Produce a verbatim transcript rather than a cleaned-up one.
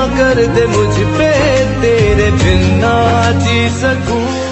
कर दे मुझ पे, तेरे बिन ना जी सकूं।